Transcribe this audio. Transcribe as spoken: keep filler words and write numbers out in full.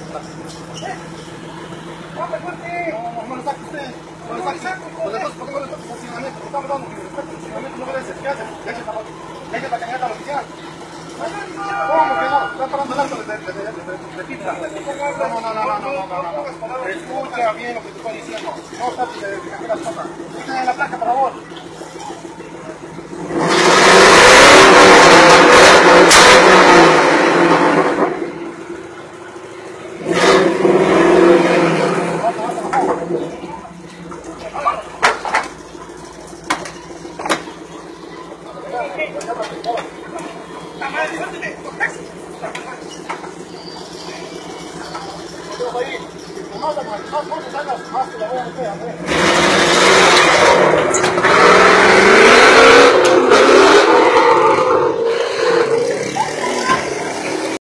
¡Hombre, fuerte! No, no lo saque usted. No lo saque. Pues entonces, ¿por qué no le toca el funcionamiento? Estamos dando que respete el funcionamiento, no merece. ¿Qué hace? Deje la, deje la cañata oficial. ¿Cómo que no? Está parando el acto de, de, de, de, de, de pizza. No, no, no, no, no, no, no, no, no. Escucha bien lo que te estoy diciendo. No trate de cambiar las cosas. Quiten la placa, por favor. Más, más, más, más, más, más, más, más, más, más, más, más,